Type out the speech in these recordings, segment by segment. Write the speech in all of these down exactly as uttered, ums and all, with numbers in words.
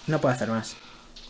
No puedo hacer más.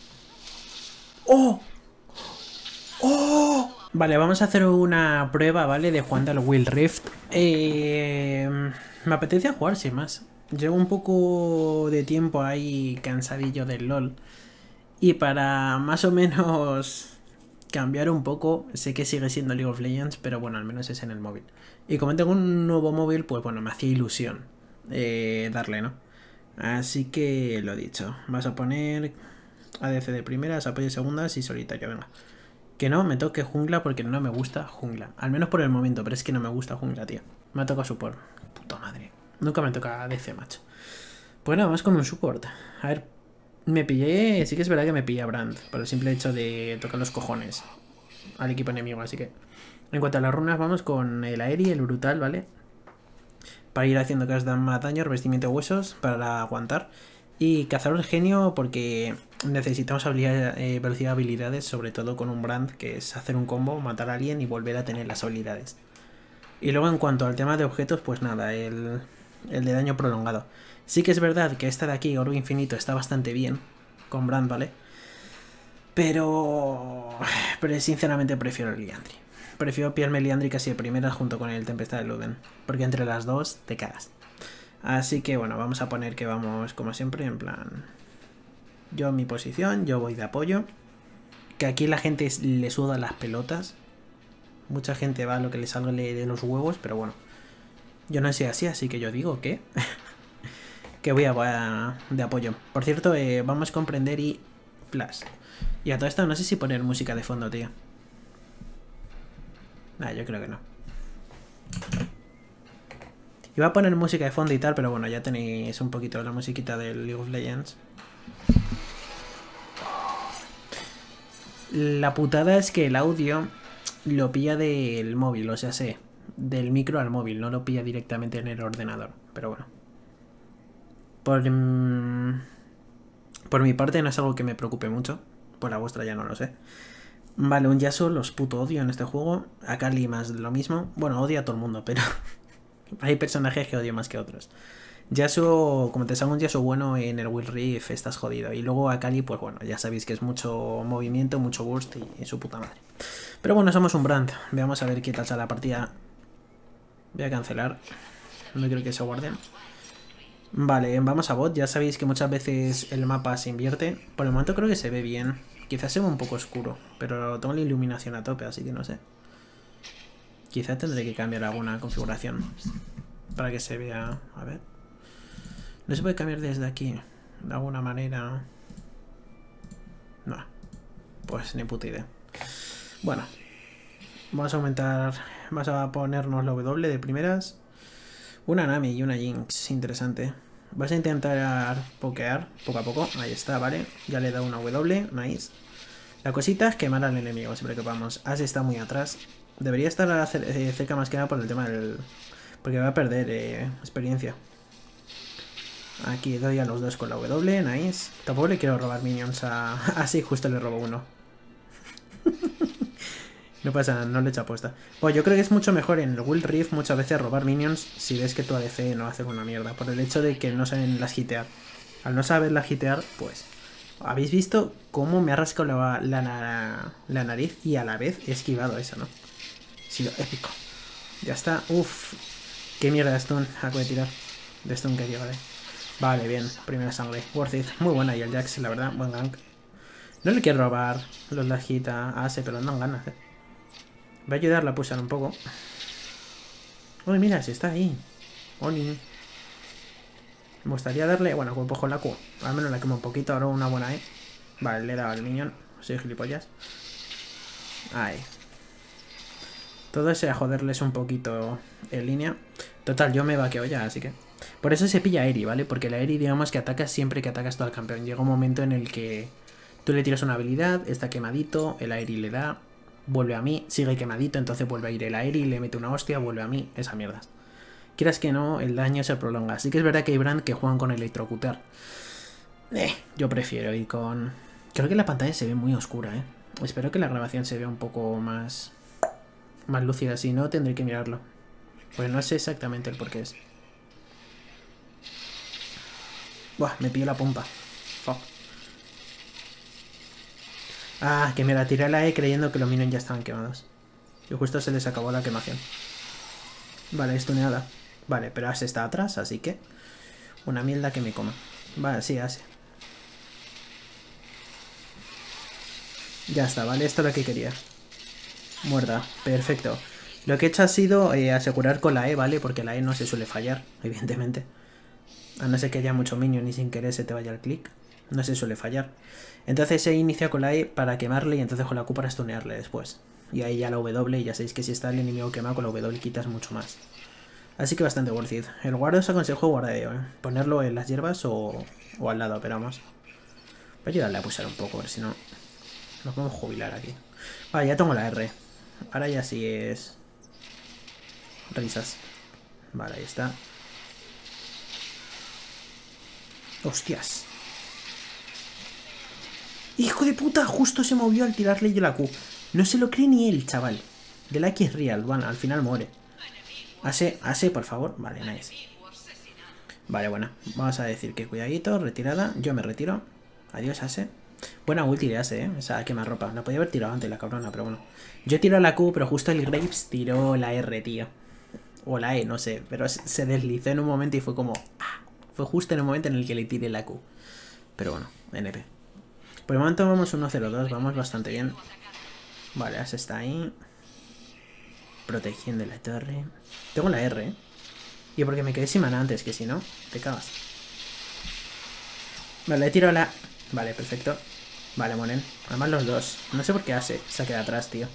¡Oh! ¡Oh! Vale, vamos a hacer una prueba, ¿vale? De jugando al Wild Rift. Eh, me apetece jugar sin más. Llevo un poco de tiempo ahí cansadillo del LOL. Y para más o menos cambiar un poco, sé que sigue siendo League of Legends, pero bueno, al menos es en el móvil. Y como tengo un nuevo móvil, pues bueno, me hacía ilusión eh, darle, ¿no? Así que lo dicho, vas a poner A D C de primeras, apoyo de segundas y solitario, venga. Que no me toque jungla porque no me gusta jungla. Al menos por el momento, pero es que no me gusta jungla, tío. Me ha tocado support. Puta madre. Nunca me toca A D C, macho. Pues nada, más con un support. A ver, me pillé... Sí que es verdad que me pillé a Brand, por el simple hecho de tocar los cojones al equipo enemigo, así que... En cuanto a las runas, vamos con el aeri y el brutal, ¿vale? Para ir haciendo que os dan más daño, revestimiento de huesos, para aguantar. Y cazar un genio porque necesitamos habilidad, eh, velocidad de habilidades, sobre todo con un Brand, que es hacer un combo, matar a alguien y volver a tener las habilidades. Y luego en cuanto al tema de objetos, pues nada, el, el de daño prolongado. Sí que es verdad que esta de aquí, Oro Infinito, está bastante bien con Brand, ¿vale? Pero... Pero sinceramente prefiero el Liandry. Prefiero pillarme Liandry casi de primera junto con el Tempestad de Luden, porque entre las dos te cagas. Así que bueno, vamos a poner que vamos como siempre en plan... Yo en mi posición, yo voy de apoyo. Que aquí la gente le suda las pelotas. Mucha gente va a lo que le salga de los huevos, pero bueno. Yo no soy así, así que yo digo que... que voy a, voy a de apoyo. Por cierto, eh, vamos a comprender y... Flash. Y a todo esto no sé si poner música de fondo, tío. Nah, yo creo que no. Iba a poner música de fondo y tal, pero bueno, ya tenéis un poquito la musiquita del League of Legends. La putada es que el audio lo pilla del móvil, o sea, sé, del micro al móvil, no lo pilla directamente en el ordenador, pero bueno. Por, mmm, por mi parte no es algo que me preocupe mucho, por la vuestra ya no lo sé. Vale, un Yasuo los puto odio en este juego, a Kali más lo mismo, bueno, odio a todo el mundo, pero hay personajes que odio más que otros. Yasuo, como te salga un Yasuo bueno en el Wild Rift, estás jodido. Y luego a Kali, pues bueno, ya sabéis que es mucho movimiento, mucho burst y, y su puta madre. Pero bueno, somos un Brand. Veamos a ver qué tal sale la partida. Voy a cancelar. No creo que se guarden. Vale, vamos a bot. Ya sabéis que muchas veces el mapa se invierte. Por el momento creo que se ve bien. Quizás se ve un poco oscuro, pero tengo la iluminación a tope, así que no sé. Quizás tendré que cambiar alguna configuración para que se vea... A ver... No se puede cambiar desde aquí, de alguna manera. No, pues ni puta idea. Bueno, vamos a aumentar, vamos a ponernos la W de primeras. Una Nami y una Jinx, interesante. Vas a intentar pokear poco a poco, ahí está, vale. Ya le he dado una W, nice. La cosita es quemar al enemigo, siempre que vamos. Ash está muy atrás. Debería estar cerca más que nada por el tema del... Porque va a perder eh, experiencia. Aquí doy a los dos con la W, nice. Tampoco le quiero robar minions a... Ah, sí, justo le robo uno. No pasa nada, no le he hecho apuesta. Bueno, yo creo que es mucho mejor en el Wild Rift muchas veces robar minions si ves que tu A D C no hace una mierda. Por el hecho de que no saben las hitear. Al no saberlas hitear, pues... ¿Habéis visto cómo me ha rascado la, la, la, la nariz y a la vez he esquivado eso, no? Ha sido épico. Ya está. Uff. Qué mierda de stun acabo de tirar. De stun que lleva, vale. Vale, bien. Primera sangre. Worth it. Muy buena. Y el Jax, la verdad. Buen gank. No le quiero robar los Lajita a Ase, pero no dan ganas, eh. Voy a ayudarla a pulsar un poco. Uy, mira, si está ahí. Oni. Me gustaría darle... Bueno, cuerpo con la Q. Al menos la quemo un poquito. Ahora una buena E. Vale, le he dado al minion. Soy gilipollas. Ahí. Todo ese a joderles un poquito en línea. Total, yo me vaqueo ya, así que... Por eso se pilla Eri, ¿vale? Porque la Eri, digamos que ataca siempre que atacas todo al campeón. Llega un momento en el que tú le tiras una habilidad, está quemadito, el Eri le da, vuelve a mí, sigue quemadito, entonces vuelve a ir el Eri, le mete una hostia, vuelve a mí, esa mierda. Quieras que no, el daño se prolonga. Así que es verdad que hay Brand que juegan con electrocutar. Eh, yo prefiero ir con... Creo que la pantalla se ve muy oscura, ¿eh? Espero que la grabación se vea un poco más... más lúcida, si no tendré que mirarlo. Pues no sé exactamente el por qué es. Buah, me pillo la pompa. Fuck. Ah, que me la tiré a la E creyendo que los minions ya estaban quemados. Y justo se les acabó la quemación. Vale, estuneada. Vale, pero Ase está atrás, así que... Una mierda que me coma. Vale, sí, Ase. Ya está, vale, esto es lo que quería. Muerda, perfecto. Lo que he hecho ha sido eh, asegurar con la E, ¿vale? Porque la E no se suele fallar, evidentemente. A no ser que haya mucho minion y sin querer se te vaya el clic. No se suele fallar. Entonces he iniciado con la E para quemarle y entonces con la Q para stunearle después. Y ahí ya la W, y ya sabéis que si está el enemigo quemado con la W quitas mucho más. Así que bastante worth it. El guardo os aconsejo guardadeo, ¿eh? Ponerlo en las hierbas o, o al lado, pero vamos. Voy a ayudarle a pulsar un poco, a ver si no... Nos podemos jubilar aquí. Vale, ya tengo la R. Ahora ya sí es... Risas. Vale, ahí está. Hostias. ¡Hijo de puta! Justo se movió al tirarle yo la Q. No se lo cree ni él, chaval. De la X real. Bueno, al final muere. Ase, Ase, por favor. Vale, nice. Vale, bueno. Vamos a decir que cuidadito, retirada. Yo me retiro. Adiós, Ase. Buena ulti de Ase, ¿eh? Esa quemarropa. La podía haber tirado antes la cabrona, pero bueno. Yo tiro la Q, pero justo el Graves tiró la R, tío. O la E, no sé. Pero se deslizó en un momento y fue como... ¡Ah! Fue justo en el momento en el que le tiré la Q. Pero bueno, N P. Por el momento vamos uno cero dos, vamos bastante bien. Vale, Ase está ahí. Protegiendo la torre. Tengo la R, ¿eh? Y porque me quedé sin mana antes, que si no, te cagas. Vale, le tiro la... Vale, perfecto. Vale, mueren. Además los dos. No sé por qué Ase se queda atrás, tío.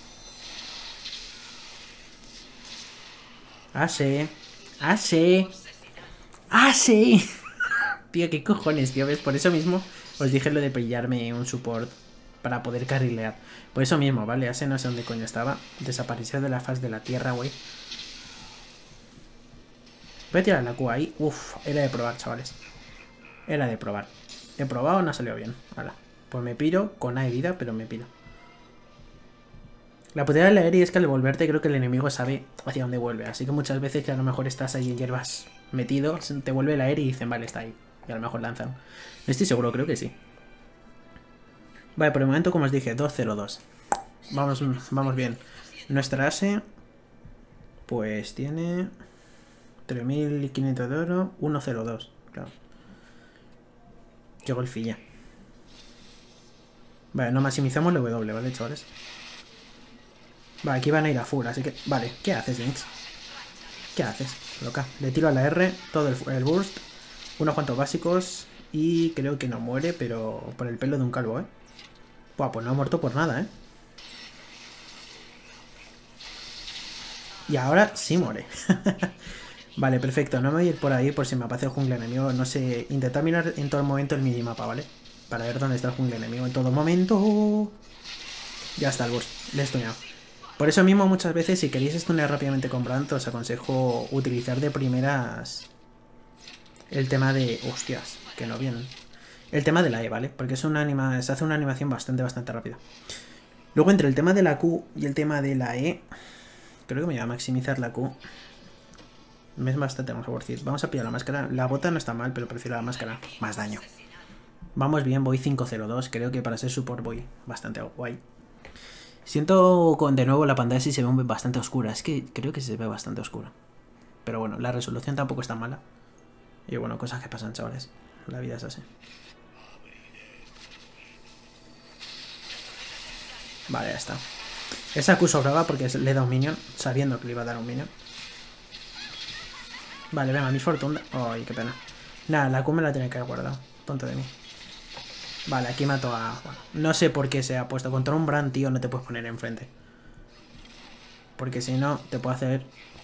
Ase. Ase. Ase. Tío, qué cojones, tío. ¿Ves? Por eso mismo os dije lo de pillarme un support para poder carrilear. Por eso mismo, ¿vale? Ase no sé dónde coño estaba. Desapareció de la faz de la tierra, güey. Voy a tirar la Q ahí. Uf, era de probar, chavales. Era de probar. He probado, no ha salido bien. Hala. Pues me piro con A de vida, pero me piro. La puteada de la Eri es que al volverte creo que el enemigo sabe hacia dónde vuelve. Así que muchas veces que a lo mejor estás ahí en hierbas metido, te vuelve la Eri y dicen, vale, está ahí. Y a lo mejor lanzan. No estoy seguro, creo que sí. Vale, por el momento, como os dije, dos cero dos. Vamos, vamos bien. Nuestra Ase, pues tiene tres mil quinientos de oro, uno cero dos. Claro. Qué golfilla. Vale, no maximizamos la W, ¿vale, chavales? Vale, aquí van a ir a full, así que... Vale, ¿qué haces, Jinx? ¿Qué haces, loca? Le tiro a la R, todo el, el burst, unos cuantos básicos y creo que no muere, pero por el pelo de un calvo, ¿eh? Buah, pues no ha muerto por nada, ¿eh? Y ahora sí muere. Vale, perfecto. No me voy a ir por ahí por si me aparece el jungla enemigo. No sé, intentar mirar en todo momento el minimapa, ¿vale? Para ver dónde está el jungla enemigo en todo momento. Ya está el burst. Le he stuneado. Por eso mismo muchas veces si queréis stunear rápidamente con Brandt os aconsejo utilizar de primeras el tema de... Hostias, que no vienen. El tema de la E, ¿vale? Porque es una anima... se hace una animación bastante, bastante rápida. Luego entre el tema de la Q y el tema de la E, creo que me voy a maximizar la Q. Me es bastante más worth it. Vamos a pillar la máscara. La bota no está mal, pero prefiero la máscara. Más daño. Vamos bien, voy cinco cero dos. Creo que para ser support voy bastante guay. Siento con de nuevo la pantalla si se ve bastante oscura. Es que creo que se ve bastante oscura. Pero bueno, la resolución tampoco es tan mala. Y bueno, cosas que pasan, chavales. La vida es así. Vale, ya está. Esa Q sobraba porque le da un minion, sabiendo que le iba a dar un minion. Vale, venga, mi fortuna. Ay, qué pena. Nada, la Q me la tenía que haber guardado. Tonto de mí. Vale, aquí mato a... Bueno, no sé por qué se ha puesto. Contra un Brandt, tío, no te puedes poner enfrente. Porque si no, te puedo hacer...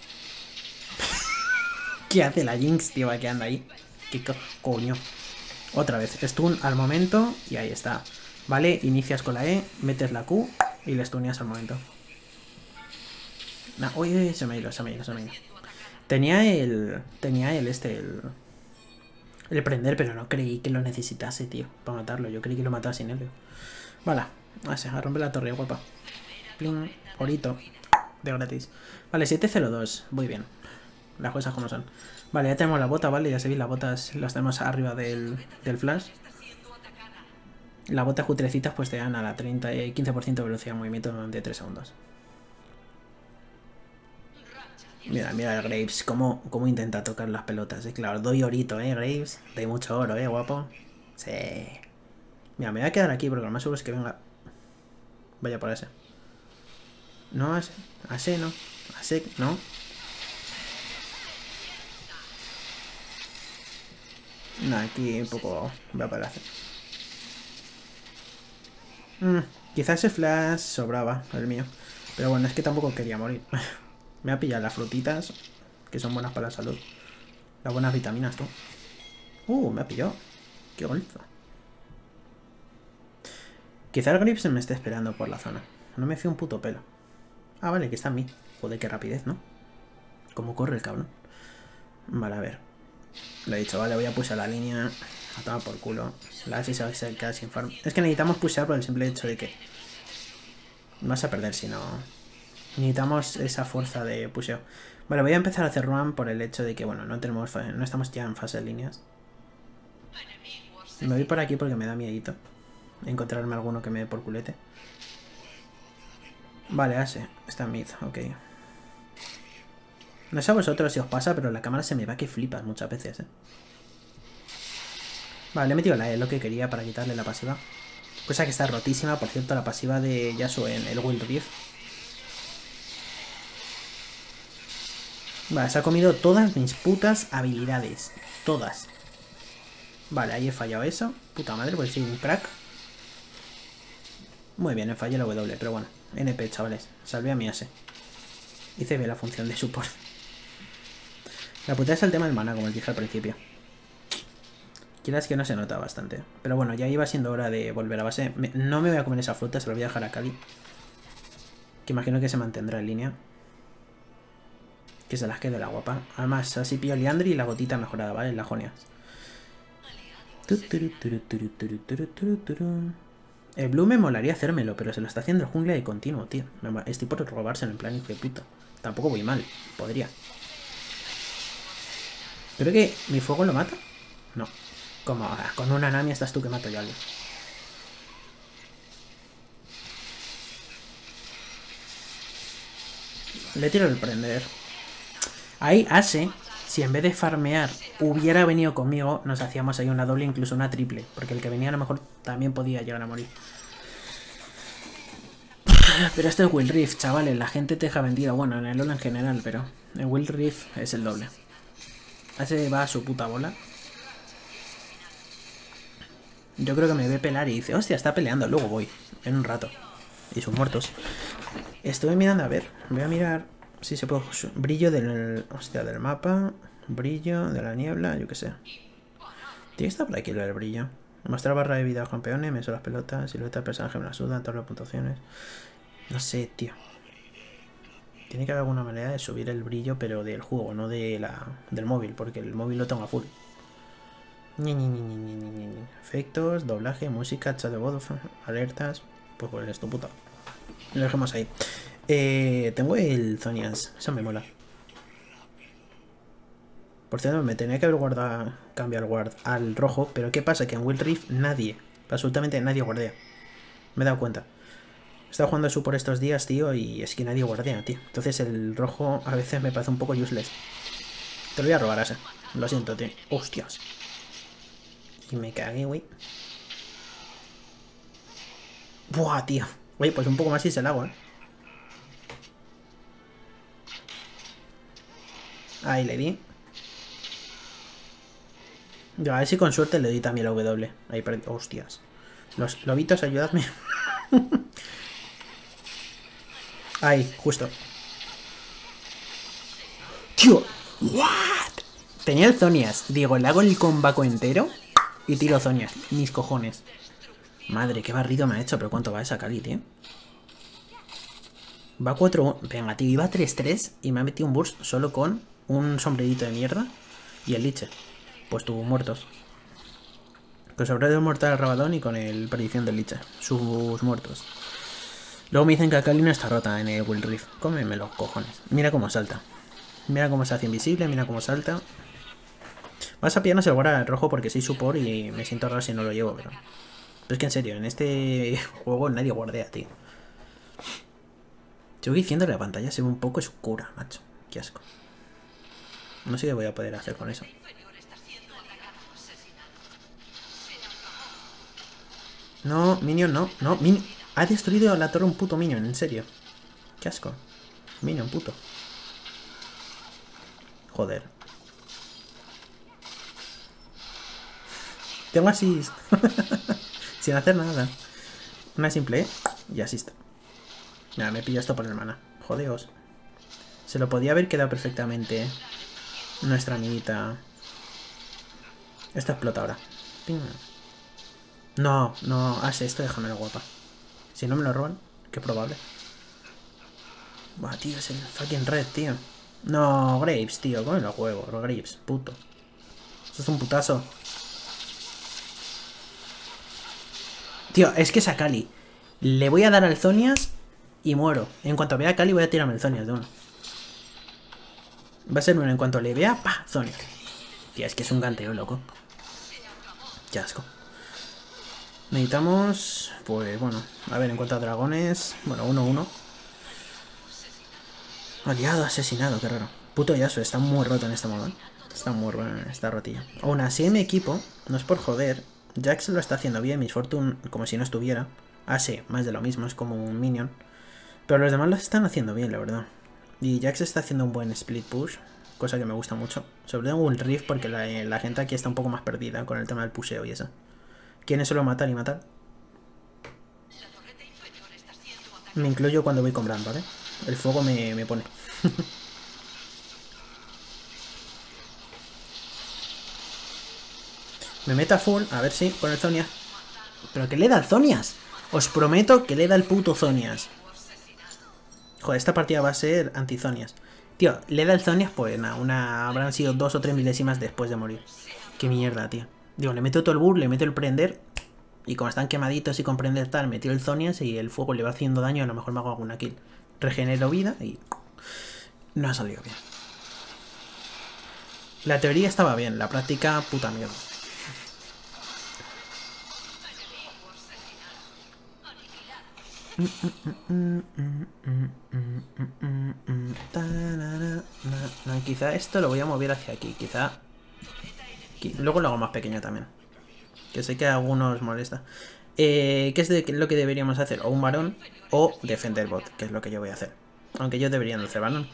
¿Qué hace la Jinx, tío, que anda ahí? ¿Qué co coño? Otra vez, stun al momento y ahí está. Vale, inicias con la E, metes la Q y le stuneas al momento. Nah, uy, se me ha ido, se me ha ido, se me ha ido. Tenía el... Tenía el este, el... El prender, pero no creí que lo necesitase, tío, para matarlo. Yo creí que lo mataba sin él. Vale, así, a romper la torre, guapa. Pling, orito. De gratis. Vale, siete cero dos, muy bien. Las cosas como son. Vale, ya tenemos la bota, ¿vale? Ya sabéis, las botas las tenemos arriba del, del flash. Las botas cutrecitas pues te dan a la treinta y quince por ciento de velocidad de movimiento durante tres segundos. Mira, mira el Graves, cómo, cómo intenta tocar las pelotas. Eh, claro, doy orito, eh, Graves. Doy mucho oro, eh, guapo. Sí. Mira, me voy a quedar aquí porque lo más seguro es que venga. Vaya por ese. No, ese. Ese no. Ese no. No, aquí un poco va para hacer. Mm, quizás ese flash sobraba, el mío. Pero bueno, es que tampoco quería morir. Me voy a pillar las frutitas, que son buenas para la salud. Las buenas vitaminas, tú. Uh, me ha pillado. Qué golpe. Quizá el Grips me esté esperando por la zona. No me fío un puto pelo. Ah, vale, que está en mí. Joder, qué rapidez, ¿no? Cómo corre el cabrón. Vale, a ver. Lo he dicho, vale, voy a pushar la línea. A tomar por culo. La Asi se va a quedar sin farm. Es que necesitamos pushar por el simple hecho de que vas a perder si no. Necesitamos esa fuerza de pusheo. Vale, voy a empezar a hacer run por el hecho de que, bueno, no tenemos no estamos ya en fase de líneas. Me voy por aquí porque me da miedito encontrarme alguno que me dé por culete. Vale, Ase, está en mid, ok. No sé a vosotros si os pasa, pero la cámara se me va que flipas muchas veces, eh. Vale, le he metido la E, lo que quería para quitarle la pasiva. Cosa que está rotísima, por cierto, la pasiva de Yasuo en el Wild Rift. Vale, se ha comido todas mis putas habilidades. Todas. Vale, ahí he fallado eso. Puta madre, pues soy un crack. Muy bien, he fallado la W, pero bueno. N P, chavales. Salvé a mi Ase. Hice bien la función de support. La puta es el tema del mana, como os dije al principio. Quieras que no se nota bastante. Pero bueno, ya iba siendo hora de volver a base. Me, no me voy a comer esa fruta, se la voy a dejar a Kali. Que imagino que se mantendrá en línea. Que se las quede la guapa. Además, así pillo Liandry y la gotita mejorada, ¿vale? La Jonias. El Blue me molaría hacérmelo, pero se lo está haciendo el jungla de continuo, tío. Estoy por robárselo en plan hijo de puta. Tampoco voy mal, podría. ¿Pero que mi fuego lo mata? No. Como con una Nami estás tú que mato yo a alguien. Le tiro el prender. Ahí Ase, si en vez de farmear hubiera venido conmigo, nos hacíamos ahí una doble, incluso una triple. Porque el que venía a lo mejor también podía llegar a morir. Pero esto es Wild Rift, chavales. La gente te deja vendida. Bueno, en el LoL en general, pero en Wild Rift es el doble. Ase va a su puta bola. Yo creo que me ve pelar y dice, hostia, está peleando, luego voy, en un rato. Y sus muertos. Estuve mirando, a ver, voy a mirar si se puede... Brillo del... Hostia, del mapa. Brillo de la niebla, yo qué sé. Tiene que estar por aquí lo del brillo. Mostrar barra de vida a los campeones, me son las pelotas, silueta del personaje me la sudan, todas las puntuaciones. No sé, tío. Tiene que haber alguna manera de subir el brillo, pero del juego, no de la del móvil, porque el móvil lo tengo a full. Ni, ni, ni, ni, ni, ni, ni. Efectos, doblaje, música, chat de voz, alertas. Pues pues esto, puta. Lo dejemos ahí. Eh, tengo el Zonias. Eso me mola. Por cierto, me tenía que haber guardado, cambiado el guard al rojo. Pero ¿qué pasa? Que en Wild Rift nadie, absolutamente nadie guardea. Me he dado cuenta. He estado jugando su por estos días, tío, y es que nadie guardea, tío. Entonces el rojo a veces me parece un poco useless. Te lo voy a robar a ese. Lo siento, tío. Hostias. Y me cagué, güey. Buah, tío. Oye, pues un poco más y se la hago, ¿eh? Ahí le di. Yo, a ver si con suerte le di también la W. Ahí perdí. Hostias. Los lobitos, ayudadme. Ahí, justo. Tío. What? Tenía el Zonias. Digo, le hago el combaco entero y tiro Zonias. Mis cojones. Madre, qué barrido me ha hecho. Pero ¿cuánto va esa Kali, tío? Va cuatro... Venga, tío, iba tres tres y me ha metido un burst solo con un sombrerito de mierda y el liche. Pues tuvo muertos. Con sombrero mortal al rabadón y con el perdición del liche. Sus muertos. Luego me dicen que Kali no está rota en el Wild Rift. Cómeme los cojones. Mira cómo salta. Mira cómo se hace invisible, mira cómo salta. Vas a pillarnos el guarda rojo porque soy support y me siento raro si no lo llevo, pero... Pero es que en serio, en este juego nadie guardea, tío. Sigo diciendo que la pantalla se ve un poco oscura, macho. Qué asco. No sé qué voy a poder hacer con eso. No, Minion, no, no. Min ha destruido la torre un puto Minion, en serio. Qué asco. Minion, puto. Joder. Tengo así. Sin hacer nada. Una simple, ¿eh? Y así está. Nada, me pillo esto por hermana. Jodeos. Se lo podía haber quedado perfectamente. Nuestra amiguita. Esto explota ahora. Ping. No, no. Haz esto, déjame guapa. Si no me lo roban, qué probable. Buah, tío, es el fucking red, tío. No, Graves, tío. Come los huevos. Graves, puto. Eso es un putazo. Tío, es que es a Kali. Le voy a dar al Zonias y muero. En cuanto vea a Kali voy a tirarme el Zonias de uno. Va a ser uno en cuanto le vea, pa, Zonias. Tío, es que es un ganteo, loco. Qué asco. Necesitamos, pues bueno, a ver, en cuanto a dragones, bueno, uno uno. Aliado, asesinado, qué raro. Puto Yasuo, está muy roto en este modo, ¿eh? Está muy roto en esta rotilla. Aún así en mi equipo, no es por joder, Jax lo está haciendo bien, Miss Fortune como si no estuviera. Ah, sí, más de lo mismo, es como un minion. Pero los demás lo están haciendo bien, la verdad. Y Jax está haciendo un buen split push, cosa que me gusta mucho. Sobre todo un riff porque la, la gente aquí está un poco más perdida con el tema del pusheo y eso. ¿Quieren solo matar y matar? Me incluyo cuando voy con Bran, ¿vale? El fuego me, me pone. Me meto a full, a ver si con el Zonias. ¿Pero qué le da el Zonias? Os prometo que le da el puto Zonias. Joder, esta partida va a ser anti-Zonias. Tío, le da el Zonias, pues nada, una... habrán sido dos o tres milésimas después de morir. Qué mierda, tío. Digo, le meto todo el burr, le meto el prender. Y como están quemaditos y con prender tal, metió el Zonias y el fuego le va haciendo daño. A lo mejor me hago alguna kill. Regenero vida y... no ha salido bien. La teoría estaba bien, la práctica, puta mierda. No, quizá esto lo voy a mover hacia aquí. Quizá... luego lo hago más pequeño también. Que sé que a algunos molesta. Eh, ¿Qué es de, lo que deberíamos hacer? O un varón o defender bot, que es lo que yo voy a hacer. Aunque yo debería no hacer varón.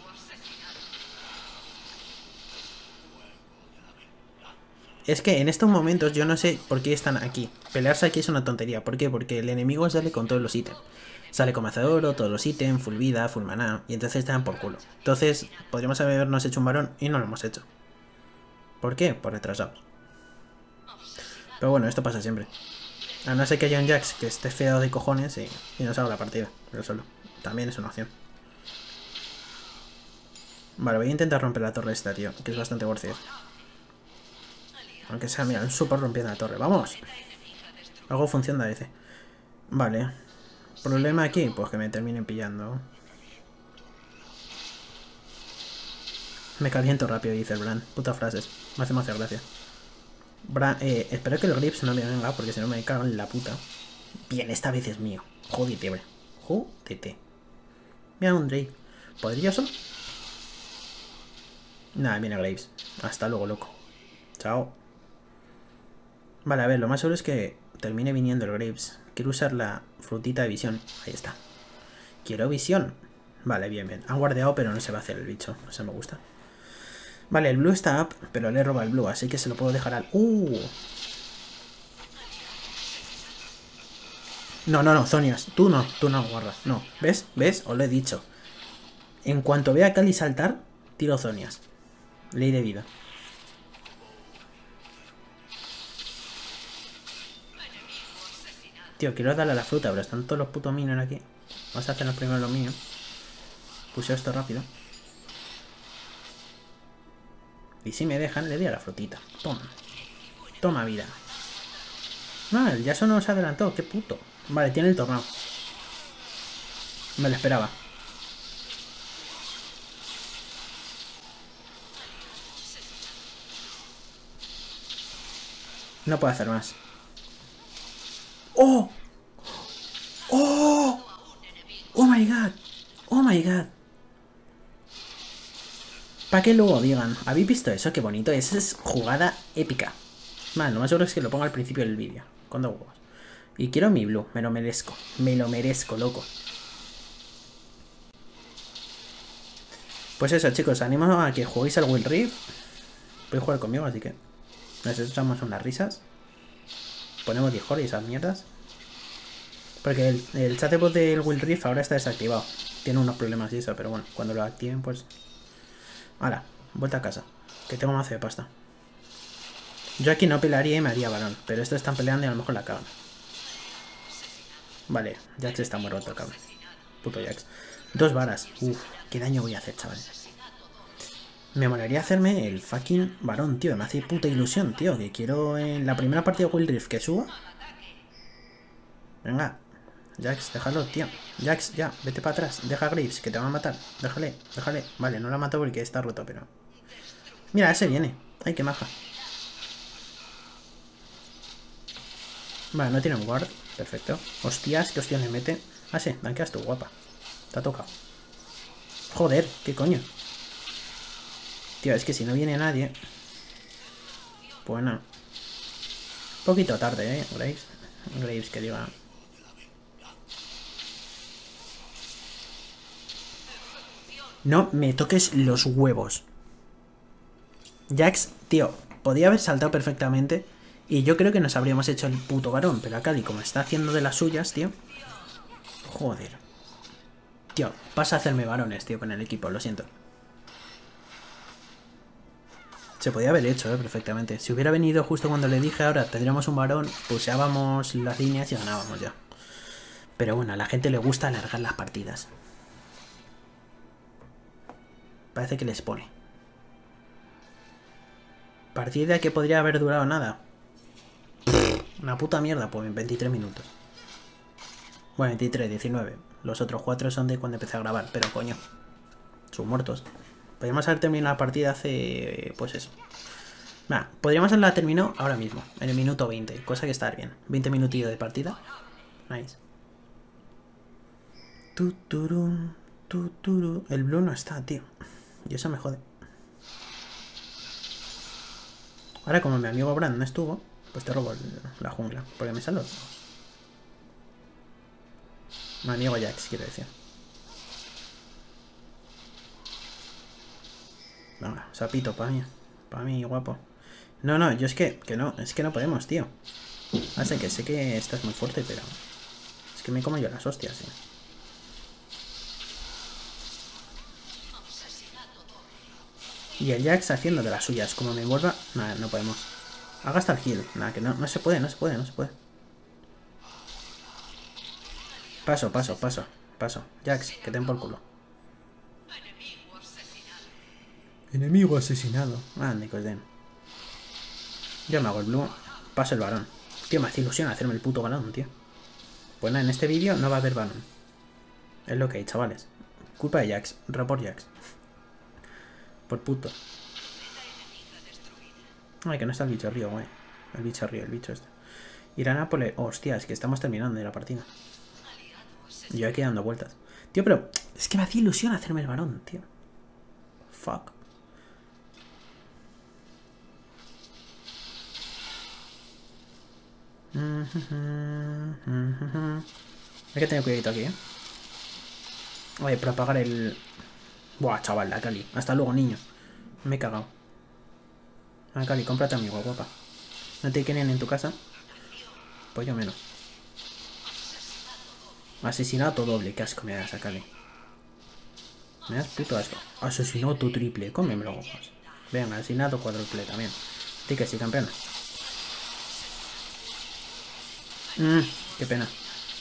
Es que en estos momentos yo no sé por qué están aquí. Pelearse aquí es una tontería. ¿Por qué? Porque el enemigo sale con todos los ítems. Sale con mazo de oro, todos los ítems, full vida, full maná. Y entonces te dan por culo. Entonces podríamos habernos hecho un varón y no lo hemos hecho. ¿Por qué? Por retrasados. Pero bueno, esto pasa siempre. A no ser que haya un Jax que esté feo de cojones y, y nos haga la partida. Pero solo. También es una opción. Vale, voy a intentar romper la torre esta, tío. Que es bastante worth it. Aunque sea, mira, un super rompiendo la torre. ¡Vamos! Algo funciona a veces. Vale. ¿Problema aquí? Pues que me terminen pillando. Me caliento rápido, dice el Bran. Putas frases. Me hace más gracia. Bran, eh, espero que el Grips no me venga, porque si no me cago en la puta. Bien, esta vez es mío. Jódete, bro. Jódete. Mira un Drake. ¿Podría solo? Nada, viene Graves. Hasta luego, loco. Chao. Vale, a ver, lo más seguro es que termine viniendo el Graves. Quiero usar la frutita de visión. Ahí está. Quiero visión. Vale, bien, bien. Han guardeado, pero no se va a hacer el bicho. O sea, me gusta. Vale, el blue está up, pero le roba el blue, así que se lo puedo dejar al... ¡Uh! No, no, no, Zonias. Tú no, tú no, guarda. No. ¿Ves? ¿Ves? Os lo he dicho. En cuanto vea a Kali saltar, tiro Zonias. Ley de vida. Tío, quiero darle a la fruta, pero están todos los putos minions aquí. Vamos a hacer los primeros los minions. Puse esto rápido. Y si me dejan, le doy a la frutita. Toma. Toma vida. Ah, el Yasuo no se adelantó. Qué puto. Vale, tiene el tornado. Me lo esperaba. No puedo hacer más. ¡Oh! ¡Oh! ¡Oh my god! ¡Oh my god! ¿Para qué luego digan? ¿Habéis visto eso? ¡Qué bonito! Esa es jugada épica. Vale, lo más seguro es que lo ponga al principio del vídeo. Con dos huevos. Y quiero mi blue. Me lo merezco. Me lo merezco, loco. Pues eso, chicos. Animo a que juguéis al Wild Rift. Podéis jugar conmigo, así que nos echamos unas risas. Ponemos Discord y esas mierdas. Porque el, el chat de voz del Wild Rift ahora está desactivado. Tiene unos problemas y eso, pero bueno, cuando lo activen, pues... Ahora, vuelta a casa. Que tengo mazo de pasta. Yo aquí no pelearía y me haría varón. Pero estos están peleando y a lo mejor la cagan. Vale, Jax está muy roto, cabrón. Puto Jax. Dos varas. Uf, qué daño voy a hacer, chaval. Me molaría hacerme el fucking varón, tío. Me hace puta ilusión, tío. Que quiero en la primera partida de Wild Rift que suba. Venga. Jax, déjalo, tío. Jax, ya, vete para atrás. Deja a Graves, que te va a matar. Déjale, déjale. Vale, no la mato porque está roto, pero... Mira, ese viene. Ay, qué maja. Vale, no tiene un guard. Perfecto. Hostias, qué hostia me mete. Ah, sí, danqueas tú, guapa. Te ha tocado. Joder, qué coño. Tío, es que si no viene nadie... Pues no. Poquito tarde, eh, Graves. Graves, que diga... No me toques los huevos. Jax, tío, podía haber saltado perfectamente. Y yo creo que nos habríamos hecho el puto varón. Pero acá, y como está haciendo de las suyas, tío. Joder. Tío, pasa a hacerme varones, tío, con el equipo, lo siento. Se podía haber hecho, eh, perfectamente. Si hubiera venido justo cuando le dije ahora tendríamos un varón, pulseábamos las líneas y ganábamos ya. Pero bueno, a la gente le gusta alargar las partidas. Parece que les pone. Partida que podría haber durado nada. Una puta mierda, pues en veintitrés minutos. Bueno, veintitrés, diecinueve. Los otros cuatro son de cuando empecé a grabar, pero coño. Son muertos. Podríamos haber terminado la partida hace... Pues eso. Nah, podríamos haberla terminado ahora mismo, en el minuto veinte. Cosa que está bien. veinte minutillos de partida. Nice. Tuturu, tuturu. El blue no está, tío. Y eso me jode. Ahora como mi amigo Brand no estuvo, pues te robo el, la jungla. Porque me sale. Mi amigo Jax, quiero decir. Venga, sapito para mí. Para mí, guapo. No, no, yo es que, que no, es que no podemos, tío. Así que sé que estás muy fuerte, pero... Es que me como yo las hostias, eh. Y el Jax haciendo de las suyas. Como me envuelva... Nada, no podemos. Haga hasta el heal. Nada, que no, no se puede, no se puede, no se puede. Paso, paso, paso. Paso. Jax, que ten por culo. Enemigo asesinado. Ande, que os den. Yo me hago el blue. Paso el varón. Tío, me hace ilusión hacerme el puto balón, tío. Pues nada, en este vídeo no va a haber balón. Es lo que hay, chavales. Culpa de Jax. Report Jax. Por puto. Ay, que no está el bicho río, güey. El bicho río, el bicho este. Ir a Nápoles. Oh, hostia, es que estamos terminando de la partida. Y yo aquí dando vueltas. Tío, pero es que me hacía ilusión hacerme el varón, tío. Fuck. Hay que tener cuidadito aquí, eh. Oye, para apagar el... Buah, chaval, la Cali. Hasta luego, niño. Me he cagado. Ah, Cali, cómprate amigo, guapa. ¿No te quieren en tu casa? Pues yo menos. Asesinato doble. Qué asco me das a Cali. Me das puto asco. Asesinato triple. Cómemelo, guapas. Venga, asesinato cuádruple también. Tí que sí, campeona. Mmm, qué pena.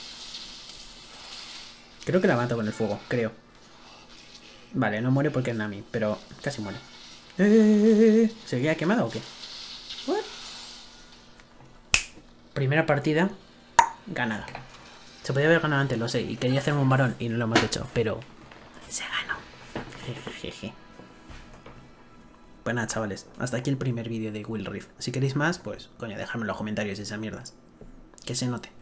Creo que la mato con el fuego, creo. Vale, no muere porque es Nami, pero casi muere. ¿Eh? ¿Se queda quemado o qué? ¿What? Primera partida ganada. Se podía haber ganado antes, lo sé, y quería hacerme un varón y no lo hemos hecho, pero se ganó. Jejeje. Pues nada, chavales, hasta aquí el primer vídeo de Wild Rift. Si queréis más, pues, coño, dejadme en los comentarios esas mierdas. Que se note.